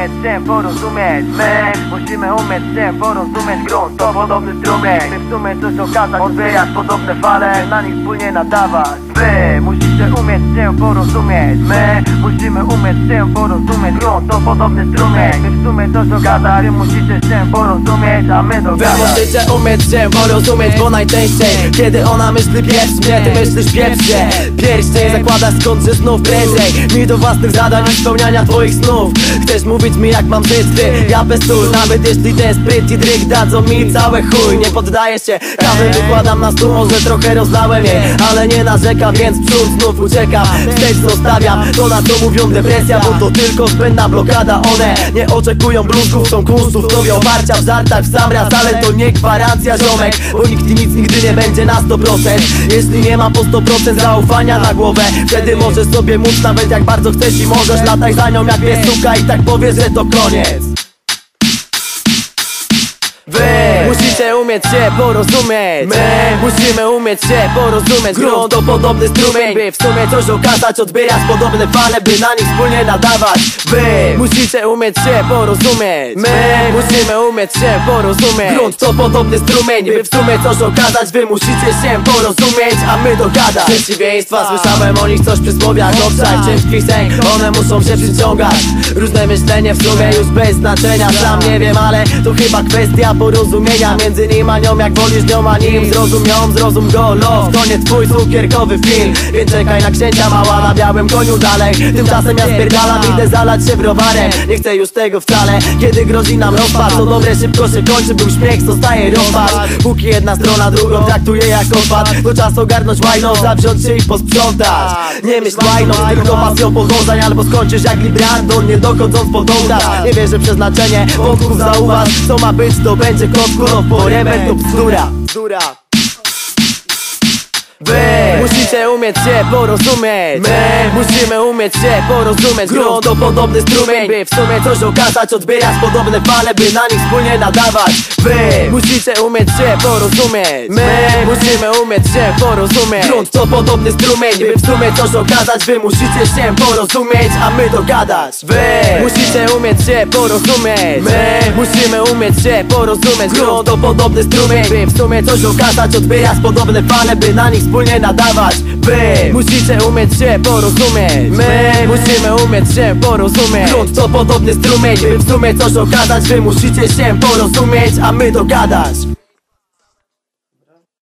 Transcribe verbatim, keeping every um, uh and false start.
umieć się porozumieć. My musimy umieć się porozumieć. Grunt to podobny strumień, my w sumie coś okazać, odbierać podobne fale, na nich wspólnie nadawać. Wy musicie umieć się porozumieć. My musimy umieć się porozumieć. Grunt to podobny strumień, my w sumie coś okazać. Wy musicie się porozumieć, a my dogadać. Wy musicie umieć się porozumieć, bo najczęściej kiedy ona myśli pieprz mnie, ty myślisz pieprz się. Pierścień zakładasz skądże znów prędzej mi do własnych zadań i spełniania twoich snów. Chcesz mówić mi jak mam żyć, ty ja bez sól. Nawet jeśli ten spryt i dryk dadzą mi całe chuj, nie poddaję się. Kawę wykładam na stół, może trochę rozlałem jej, ale nie narzekam, więc w przód znów uciekam. Wstecz zostawiam to, na co mówią depresja, bo to tylko zbędna blokada. One nie oczekują bluzków, są kunstów, tobie oparcia w żartach w sam raz, ale to nie gwarancja, ziomek, bo nikt i nic nigdy nie będzie na sto procent. Jeśli nie ma po sto procent zaufania na głowę, wtedy możesz sobie móc nawet jak bardzo chcesz i możesz latać za nią jak piesuka i tak powiesz, że to koniec. Wy musicie umieć się porozumieć. My musimy umieć się porozumieć. Grunt to podobny strumień, by w sumie coś okazać, odbierać podobne fale, by na nich wspólnie nadawać. Wy musicie umieć się porozumieć. My musimy umieć się porozumieć. Grunt to podobny strumień, by w sumie coś okazać. Wy musicie się porozumieć, a my dogadać. Przeciwieństwa, słyszałem o nich coś przy słowiach. Obszar ciężkich sęk, one muszą się przyciągać. Różne myślenie w sumie już bez znaczenia. Sam nie wiem, ale to chyba kwestia porozumienia między nim a nią, jak wolisz nią a nim. Zrozum ją, zrozum go, los, to nie twój cukierkowy film. Więc czekaj na księcia mała na białym koniu dalej. Tymczasem ja spierdalam, idę zalać się browarem. Nie chcę już tego wcale, kiedy grozi nam rozpad. To dobre szybko się kończy, był śmiech, zostaje rozpad. Póki jedna strona drugą traktuje jak odpad, to czas ogarnąć łajną, zawziąć się i posprzątać. Nie myśl łajną, tylko pasją pogodzeń, albo skończysz jak Lee Brandon, nie dochodząc po dołkach. Nie wierzę w przeznaczenie wątków, zauważ, co ma być, to będzie kotku, no forever to bzdura. Wy musicie umieć się porozumieć. My musimy umieć się porozumieć. Grunt to podobny strumień, by w sumie coś okazać, odbierać podobne fale, by na nich wspólnie nadawać. Wy musicie umieć się porozumieć. My musimy umieć się porozumieć. Grunt to podobny strumień, by w sumie coś okazać. Wy musicie się porozumieć, a my dogadać. Wy musicie umieć się porozumieć. My musimy umieć się porozumieć. Grunt to podobny strumień, by w sumie coś okazać, odbierać podobne fale, by na nich wspólnie nadawać. Wy musicie umieć się porozumieć. My musimy umieć się porozumieć. Grunt to podobny strumień, by w sumie coś okazać. Wy musicie się porozumieć, a my dogadać.